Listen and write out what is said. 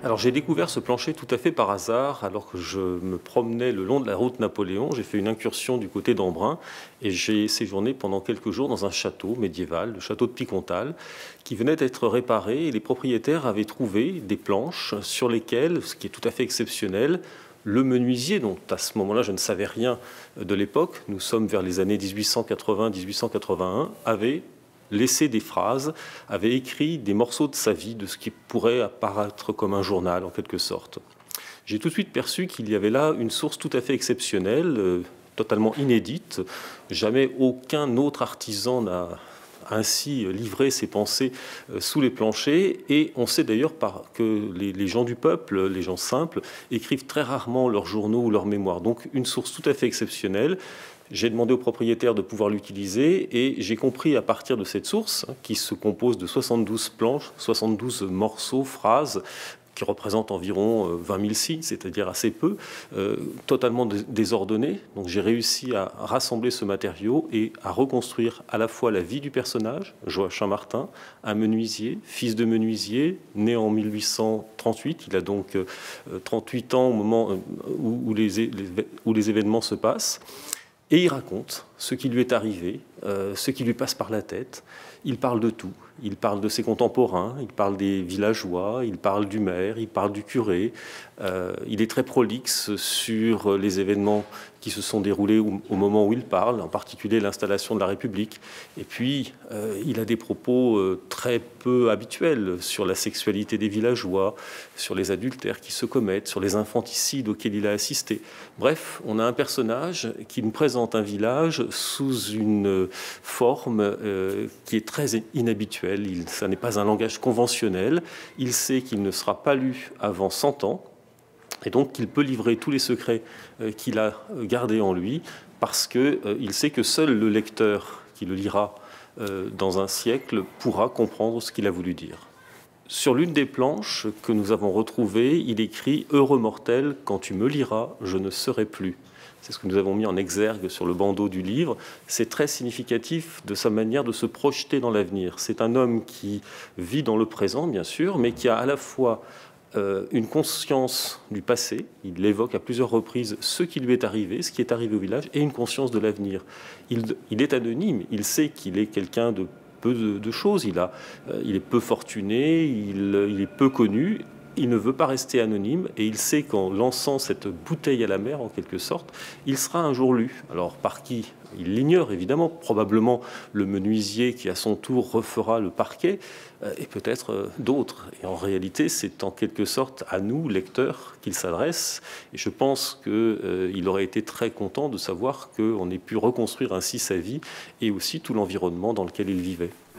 Alors j'ai découvert ce plancher tout à fait par hasard alors que je me promenais le long de la route Napoléon. J'ai fait une incursion du côté d'Embrun et j'ai séjourné pendant quelques jours dans un château médiéval, le château de Picontal, qui venait d'être réparé et les propriétaires avaient trouvé des planches sur lesquelles, ce qui est tout à fait exceptionnel, le menuisier, dont à ce moment-là je ne savais rien de l'époque, nous sommes vers les années 1880-1881, avait laissé des phrases, avait écrit des morceaux de sa vie, de ce qui pourrait apparaître comme un journal en quelque sorte. J'ai tout de suite perçu qu'il y avait là une source tout à fait exceptionnelle, totalement inédite. Jamais aucun autre artisan n'a ainsi livré ses pensées sous les planchers. Et on sait d'ailleurs que les gens du peuple, les gens simples, écrivent très rarement leurs journaux ou leurs mémoires. Donc une source tout à fait exceptionnelle. J'ai demandé au propriétaire de pouvoir l'utiliser et j'ai compris à partir de cette source, qui se compose de 72 planches, 72 morceaux, phrases, qui représentent environ 20 000 signes, c'est-à-dire assez peu, totalement désordonnés. Donc j'ai réussi à rassembler ce matériau et à reconstruire à la fois la vie du personnage, Joachim Martin, un menuisier, fils de menuisier, né en 1838. Il a donc 38 ans au moment où les événements se passent. Et il raconte ce qui lui est arrivé, ce qui lui passe par la tête. Il parle de tout. Il parle de ses contemporains, il parle des villageois, il parle du maire, il parle du curé. Il est très prolixe sur les événements qui se sont déroulés au moment où il parle, en particulier l'installation de la République. Et puis, il a des propos très peu habituels sur la sexualité des villageois, sur les adultères qui se commettent, sur les infanticides auxquels il a assisté. Bref, on a un personnage qui nous présente un village sous une forme qui est très inhabituelle. Ça n'est pas un langage conventionnel. Il sait qu'il ne sera pas lu avant 100 ans. Et donc qu'il peut livrer tous les secrets qu'il a gardés en lui, parce qu'il sait que seul le lecteur qui le lira dans un siècle pourra comprendre ce qu'il a voulu dire. Sur l'une des planches que nous avons retrouvées, il écrit « Heureux mortel, quand tu me liras, je ne serai plus ». C'est ce que nous avons mis en exergue sur le bandeau du livre. C'est très significatif de sa manière de se projeter dans l'avenir. C'est un homme qui vit dans le présent, bien sûr, mais qui a à la fois une conscience du passé, il évoque à plusieurs reprises ce qui lui est arrivé, ce qui est arrivé au village, et une conscience de l'avenir. Il est anonyme, il sait qu'il est quelqu'un de peu de choses, il est peu fortuné, il est peu connu, il ne veut pas rester anonyme, et il sait qu'en lançant cette bouteille à la mer, en quelque sorte, il sera un jour lu. Alors par qui ? Il l'ignore évidemment, probablement le menuisier qui à son tour refera le parquet, et peut-être d'autres. Et en réalité, c'est en quelque sorte à nous, lecteurs, qu'il s'adresse. Et je pense qu'il aurait été très content de savoir qu'on ait pu reconstruire ainsi sa vie et aussi tout l'environnement dans lequel il vivait.